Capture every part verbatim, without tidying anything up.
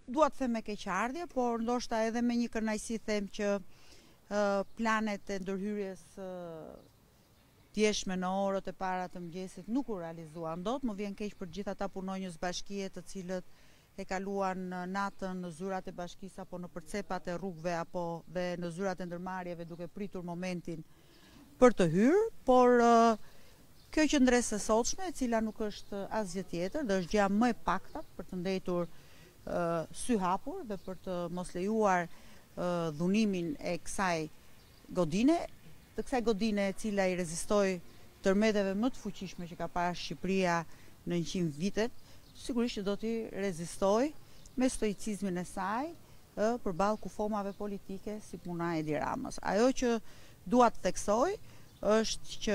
dua të them me keqardhje, por ndoshta edhe me një kënaqësi them që uh, planet e ndërhyrjes uh, tjeshme në orët e para të mëngjesit nuk u realizuan dot. Më vjen keq për gjithë ata punonjës bashkie të cilët e kaluan natën në zyrat e bashkisë apo në përcepat e rrugëve apo dhe në zyrat e ndërmarrjeve duke pritur momentin për të hyrë, por uh, kjo qendresë e sotshme, e cila nuk është asgjë tjetër, dhe është gjëja më e pakta për të ndetur uh, sy hapur dhe për të mos lejuar uh, dhunimin e kësaj godine, të kësaj godine e cila i rezistoi tërmeteve më të fuqishme që ka parë Shqipëria në njëqind vitet, sigurisht që do t'i rezistoj me stoicizmin e saj uh, përballë kufomave politike si puna e Edi Ramës. Ajo që dua të theksoj është që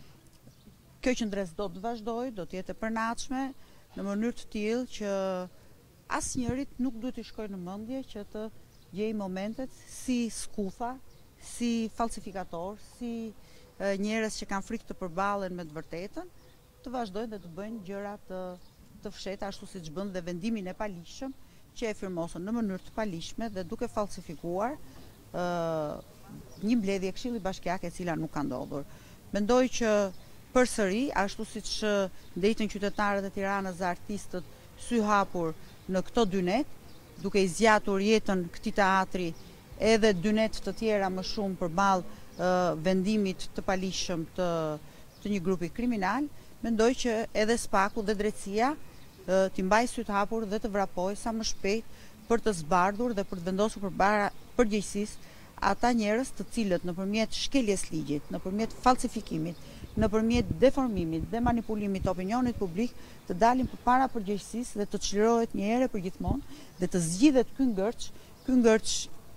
kjo qendresë do të vazhdojë, do të jetë e përnaçme në mënyrë të tillë që asnjërit nuk duhet të shkojë në mendje që të gjejë momentet si skufa, si falsifikator, si e, njerëz që kanë frikë të përballen me të vërtetën, të vazhdojnë dhe të bëjnë gjëra të, të fshehta ashtu siç bën dhe vendimin e palishëm që e firmosën në mënyrë të palishme dhe duke falsifikuar ë një mbledhje Këshilli Bashkiak e cila nuk ka ndodhur. Mendoj që përsëri, ashtu siç ndejtën qytetarët e Tiranës dhe artistët sy hapur në këto dy net, duke i zgjatur jetën këtij teatri edhe dy net të tjera më shumë përballë uh, vendimit të palishëm të, të një grupi kriminal, mendoj që edhe Spaku dhe drejtësia uh, t'i mbajë syt hapur dhe të vrapojë sa më shpejt për të zbardhur dhe për të vendosur përpara përgjegjësisë ata njerëz të cilët nëpërmjet shkeljes ligjit, nëpërmjet falsifikimit, nëpërmjet deformimit dhe manipulimit të opinionit publik të dalin përpara përgjegjësisë dhe të çlirohet një herë përgjithmonë dhe të zgjidhet ky ngërç, ky ngërç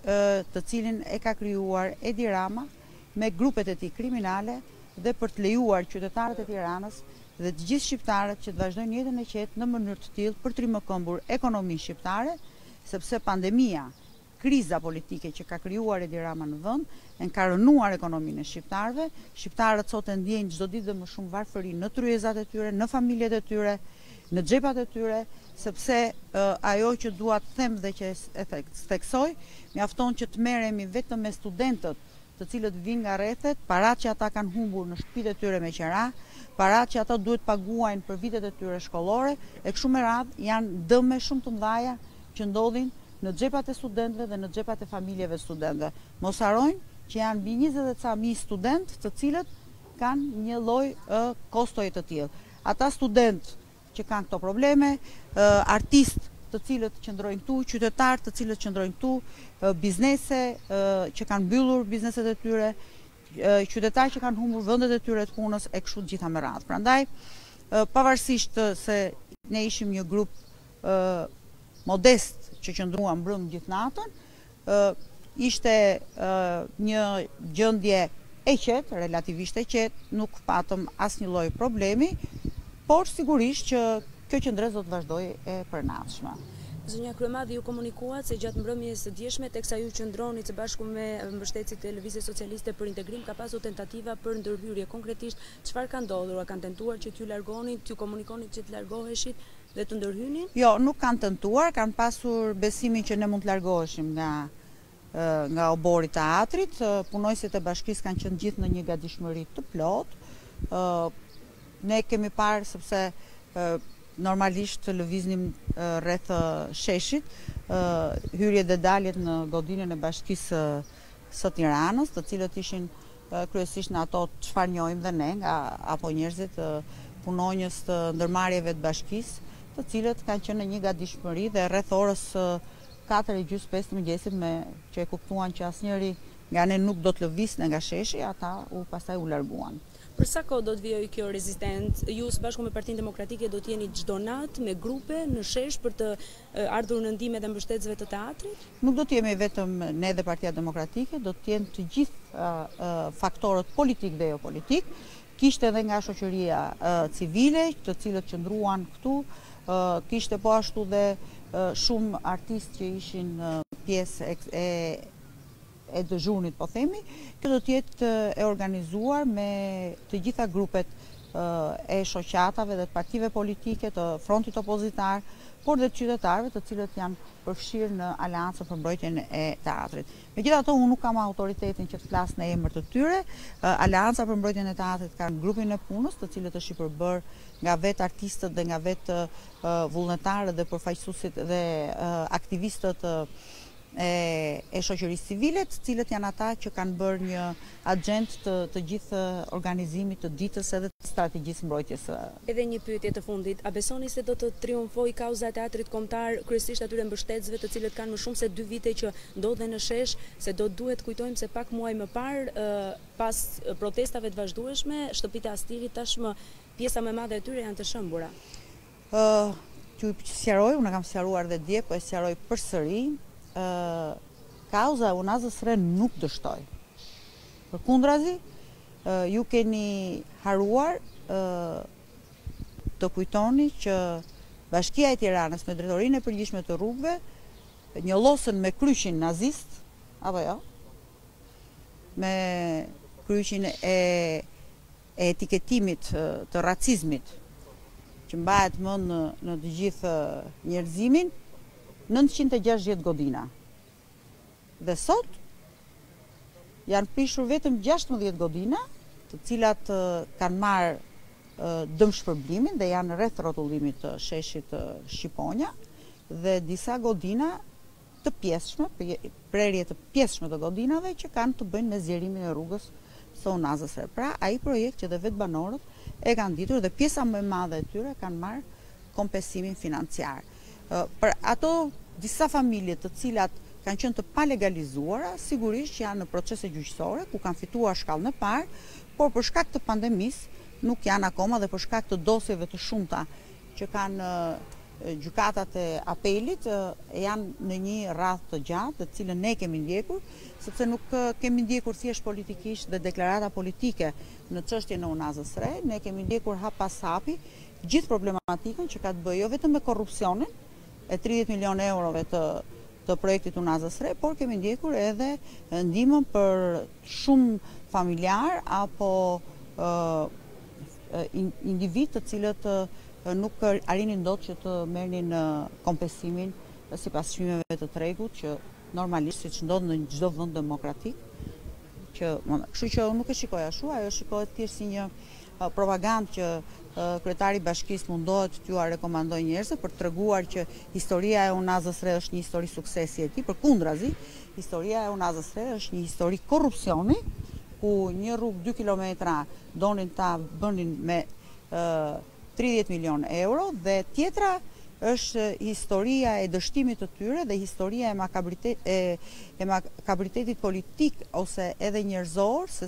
të cilin e ka krijuar Edi Rama me grupet e tij kriminale dhe për të lejuar qytetarët e Tiranës dhe të gjithë shqiptarët që të vazhdojnë jetën e qetë në mënyrë të tillë për të rimëkëmbur ekonominë shqiptare, sepse pandemia, kriza politike që ka krijuar Edi Rama në vend, e ka rënuar ekonominë e shqiptarëve. Shqiptarët sot e ndjejnë çdo ditë dhe më shumë varfëri në tryezat e tyre, në familjet e tyre, në xhepat e tyre, sepse uh, ajo që dua të them dhe që e theksoj, mjafton që të merremi vetëm me studentët të cilët vinë nga rrethet, parat që ata kanë humbur në shtëpitë e tyre me qera, parat që ata duhet paguajnë për vitet e tyre shkollore, e kështu me radhë janë dëme shumë të mëdha që ndodhin në xhepat e studentëve dhe në xhepat e familjeve studentëve. Mos harrojnë që janë mbi njëzet e ca mijë studentë të cilët kanë një lloj uh, kostoje të tillë. Ata studentë që kanë këto probleme, uh, artistë të cilët qëndrojnë këtu, qytetarë të cilët qëndrojnë këtu, uh, biznese uh, që kanë mbyllur bizneset e tyre, uh, qytetarë që kanë humbur vendet e tyre të punës e kështu të gjitha me radhë. Prandaj, uh, pavarësisht se ne ishim një grup uh, modest që qëndruan mbrëm gjithë natën, uh, ishte uh, një gjendje e qetë, relativisht e qetë, nuk patëm asnjë lloj problemi, por sigurisht që kjo qendresë do të vazhdojë e përnaçme. Zonja Kryemadhi, ju komunikuat se gjatë mbrëmjes së djeshme, teksa ju qëndronit së bashku me mbështetësit e Lëvizjes Socialiste për Integrim, ka pasur tentativa për ndërhyrje. Konkretisht, çfarë ka ndodhur? A kanë tentuar që t'ju largonin, t'ju komunikonit që të largoheshit dhe të ndërhynin? Jo, nuk kanë tentuar, kanë pasur besimin që ne mund të largoheshim nga nga obori i teatrit. Punojësit e bashkisë kanë qenë gjithë në një gatishmëri të plotë. Ne kemi parë sepse normalisht lëviznim rreth sheshit, hyrjet dhe daljet në godinën e bashkisë së Tiranës, të cilët ishin kryesisht në ato çfarë njohim dhe ne nga apo njerëzit punonjës të ndërmarrjeve të bashkisë, të cilët kanë qenë në një gatishmëri dhe rreth orës katër e gjys pesë të mëngjesit me që e kuptuan që asnjëri nga ne nuk do të lëvizte nga sheshi, ata u pastaj u larguan. Për sa kohë do të vijojë kjo rezistencë? Ju së bashku me Partinë Demokratike do të jeni çdo natë me grupe në shesh për të ardhur në ndihmë dhe mbështetësve të teatrit? Nuk do të jemi vetëm ne dhe Partia Demokratike, do të jenë të gjithë uh, uh, faktorët politik dhe jo politik. Kishte edhe nga shoqëria uh, civile, të cilët qëndruan këtu, uh, kishte po ashtu dhe uh, shumë artistë që ishin uh, pjesë e, e e dëzhunit, po themi. Kjo do të jetë e organizuar me të gjitha grupet e shoqatave dhe të partive politike, të frontit opozitar, por dhe të qytetarëve të cilët janë përfshirë në Aleancën për mbrojtjen e teatrit. Megjithatë, unë nuk kam autoritetin që të flas në emër të tyre. Aleanca për mbrojtjen e teatrit ka grupin e punës, të cilët është i përbërë nga vetë artistët dhe nga vetë vullnetarët dhe përfaqësuesit dhe aktivistët e, e shoqërisë civile, të cilët janë ata që kanë bërë një agent të, të gjithë organizimit të ditës edhe të strategjisë mbrojtjes. Edhe një pyetje të fundit, a besoni se do të triumfojë kauza e teatrit kombëtar, kryesisht atyre mbështetësve të cilët kanë më shumë se dy vite që ndodhen në shesh, se do duhet kujtojmë se pak muaj më parë, pas protestave të vazhdueshme, shtëpitë e Astirit tashmë pjesa më e madhe e tyre janë të shëmbura? Uh, Që sqaroj, unë kam sqaruar dhe dje, po e sqaroj përsëri, uh, kauza e Unazës Re nuk dështoj. Përkundrazi, uh, ju keni haruar uh, të kujtoni që Bashkia e Tiranës me drejtorinë e përgjithshme të rrugëve njollosën me kryqin nazist, apo jo? Me kryqin e, e etiketimit të racizmit që mbahet më në, në të gjithë njerëzimin, nëntëqind e gjashtëdhjetë godina. Dhe sot janë prishur vetëm gjashtëdhjetë godina, të cilat uh, kanë marrë uh, dëmshpërblimin dhe janë rreth rrotullimit të sheshit uh, Shqiponja, dhe disa godina të pjesshme, prerje të pjesshme të godinave që kanë të bëjnë me zgjerimin e rrugës së Unazës Re. Pra, ai projekt që dhe vetë banorët e kanë ditur dhe pjesa më e madhe e tyre kanë marrë kompensimin financiar. Për ato disa familje të cilat kanë qenë të palegalizuara, sigurisht që janë në procese gjyqësore ku kanë fituar shkallën e parë, por për shkak të pandemisë nuk janë akoma dhe për shkak të dosjeve të shumta që kanë gjykatat e apelit janë në një radhë të gjatë, të cilën ne kemi ndjekur, sepse nuk kemi ndjekur thjesht politikisht dhe deklarata politike në çështjen e Unazës Re, ne kemi ndjekur hap pas hapi gjithë problematikën që ka të bëjë jo vetëm me korrupsionin e tridhjetë milionë eurove të të projektit Unazës Re, por kemi ndjekur edhe ndihmën për shumë familjar apo uh, individ të cilët uh, nuk arinin dot që të merrnin kompensimin sipas çmimeve të tregut, që normalisht siç ndodh në çdo vend demokratik, që kështu që nuk e shikoj ashtu, ajo shikohet thjesht si një propagandë që kryetari i bashkisë mundohet t'ju rekomandojë njerëzve për treguar që historia e Unazës Re është një histori suksesi e tij. Përkundrazi, historia e Unazës Re është një histori korrupsioni, ku një rrugë dy kilometra donin ta bënin me uh, tridhjetë milionë euro, dhe tjetra është historia e dështimit të tyre dhe historia e makabritet, e, e makabritetit politik ose edhe njerëzor, se,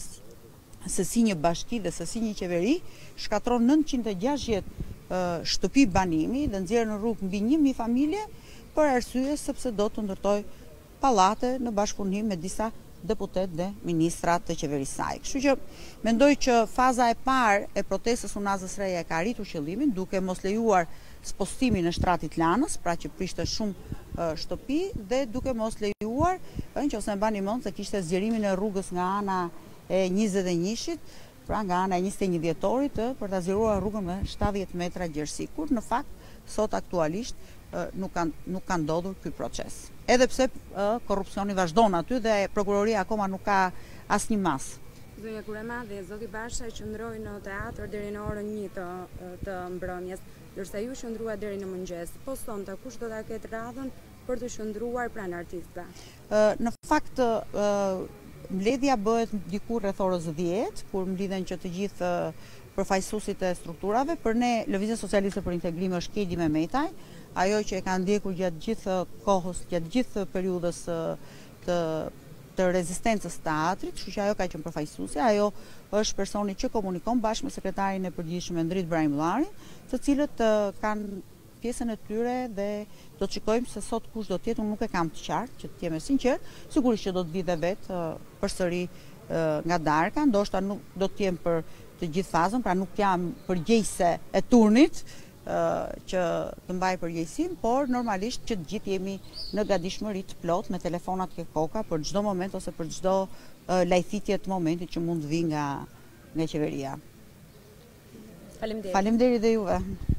se si një bashki dhe se si një qeveri shkatron nëntëqind e gjashtëdhjetë uh, shtëpi banimi dhe nxjerr në rrugë mbi një mijë familje për arsye sepse do të ndërtoj pallate në bashkëpunim me disa deputet dhe ministrat të qeverisë saj. Kështu që mendoj që faza e parë e protestës Unazës Re e ka arritur qëllimin duke mos lejuar spostimin e shtratit Lanës, pra që prishte shumë uh, shtëpi, dhe duke mos lejuar, nëse e mbani mend se kishte zgjerimin e rrugës nga ana e njëzet e njëshit, pra nga ana e njëzet e një dhjetorit për ta zgjeruar rrugën me shtatëdhjetë metra gjerësi, kur në fakt sot aktualisht uh, nuk kanë nuk ka ndodhur ky proces. Edhe pse uh, korrupsioni vazhdon aty dhe prokuroria akoma nuk ka asnjë mas. Zonja Kurema dhe zoti Basha qëndroi në teatr deri në orën një të, të mbrëmjes, ndërsa ju qëndrua deri në mëngjes. Po sonte kush do ta ketë radhën për të qëndruar pranë artistëve? Uh, në fakt uh, mbledhja bëhet diku rreth orës dhjetë, kur mblidhen që të gjithë uh, përfaqësuesit e strukturave. Për ne Lëvizja Socialiste për Integrim është Kedi Mehmetaj, ajo që e ka ndjekur gjatë gjithë kohës, gjatë gjithë periudhës të, të rezistencës teatrit, kështu që ajo ka qenë përfaqësuese, ajo është personi që komunikon bashkë me sekretarin e përgjithshëm Endrit Brahimllarin, të cilët uh, kanë pjesën e tyre dhe do të shikojmë se sot kush do të jetë, unë nuk e kam të qartë, që të jem e sinqert, sigurisht që do të vi dhe vetë uh, përsëri uh, nga darka, ndoshta nuk do të jem për të gjithë fazën, pra nuk jam përgjegjëse e turnit, Uh, që të mbaj përgjegjësim, por normalisht që të gjithë jemi në gatishmëri të plot me telefonat ke koka për çdo moment ose për çdo uh, lajthitje të momentit që mund të vi nga, nga qeveria. Faleminderit. Faleminderit dhe juve.